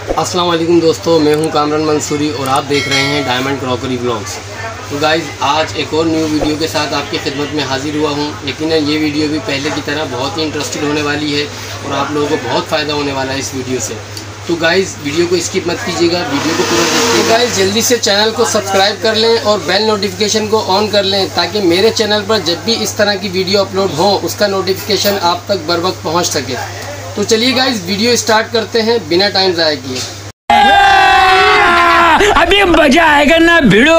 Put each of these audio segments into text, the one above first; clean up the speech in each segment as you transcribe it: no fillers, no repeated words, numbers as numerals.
अस्सलाम वालेकुम दोस्तों, मैं हूं कामरान मंसूरी और आप देख रहे हैं डायमंड क्रॉकरी ब्लॉग्स। तो गाइज़, आज एक और न्यू वीडियो के साथ आपकी खिदमत में हाजिर हुआ हूं। यकीनन ये वीडियो भी पहले की तरह बहुत ही इंटरेस्टिंग होने वाली है और आप लोगों को बहुत फ़ायदा होने वाला है इस वीडियो से। तो गाइज़, वीडियो को स्किप मत कीजिएगा, वीडियो को पूरा देखिए। गाइज़, जल्दी से चैनल को सब्सक्राइब कर लें और बेल नोटिफिकेशन को ऑन कर लें ताकि मेरे चैनल पर जब भी इस तरह की वीडियो अपलोड हो उसका नोटिफिकेशन आप तक बर वक्त पहुँच सके। तो चलिए गाइज़, वीडियो स्टार्ट करते हैं बिना टाइम ज़ाया किए। अभी मजा आएगा ना भिड़ो।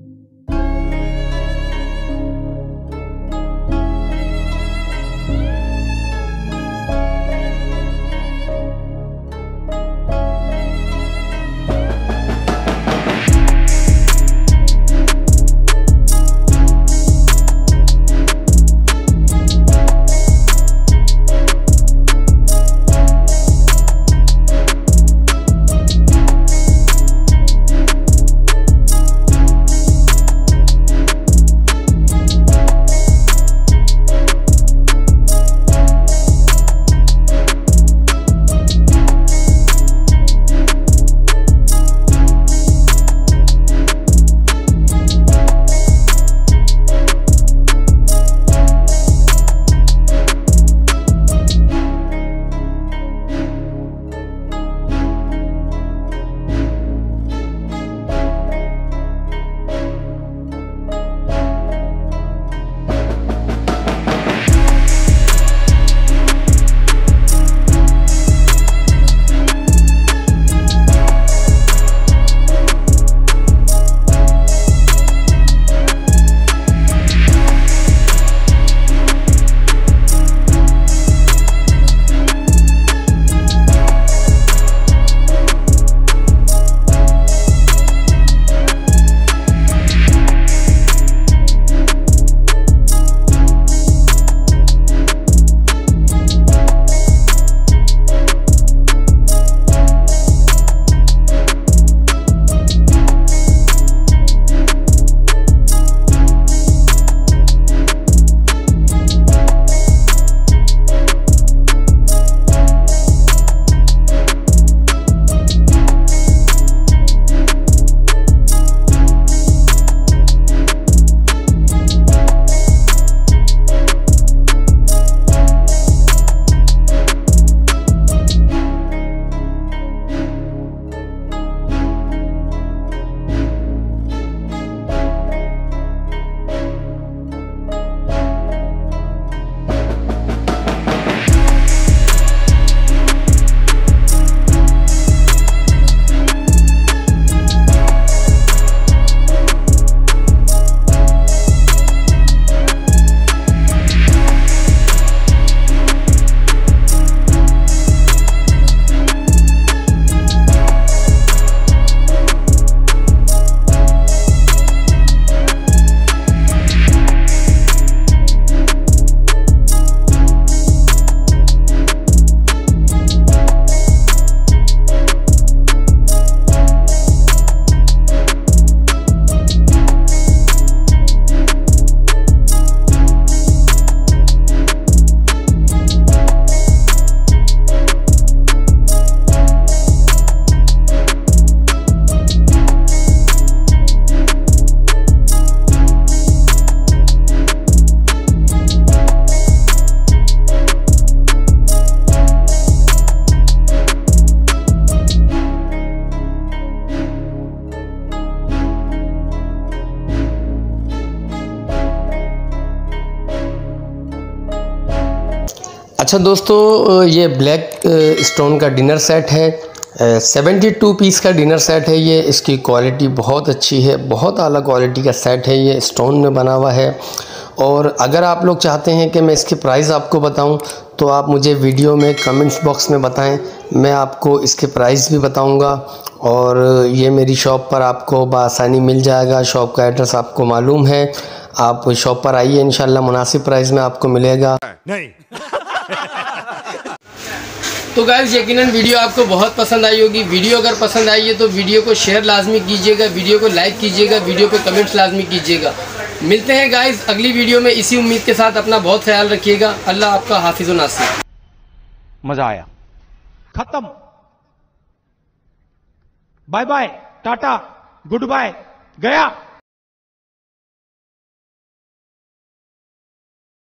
अच्छा दोस्तों, ये ब्लैक स्टोन का डिनर सेट है। 72 पीस का डिनर सेट है ये। इसकी क्वालिटी बहुत अच्छी है, बहुत आला क्वालिटी का सेट है ये, स्टोन में बना हुआ है। और अगर आप लोग चाहते हैं कि मैं इसके प्राइस आपको बताऊं तो आप मुझे वीडियो में कमेंट्स बॉक्स में बताएं, मैं आपको इसके प्राइस भी बताऊंगा। और ये मेरी शॉप पर आपको बआसानी मिल जाएगा। शॉप का एड्रेस आपको मालूम है, आप शॉप पर आइए, इंशाल्लाह मुनासिब प्राइस में आपको मिलेगा। नहीं तो गाइस, यकीनन वीडियो आपको बहुत पसंद आई होगी। वीडियो अगर पसंद आई है तो वीडियो को शेयर लाजमी कीजिएगा, वीडियो को लाइक कीजिएगा, वीडियो को कमेंट्स लाजमी कीजिएगा। मिलते हैं गाइस अगली वीडियो में इसी उम्मीद के साथ। अपना बहुत ख्याल रखिएगा। अल्लाह आपका हाफिज़ व नासिर। मजा आया, खत्म। Bye bye, tata, goodbye, गया।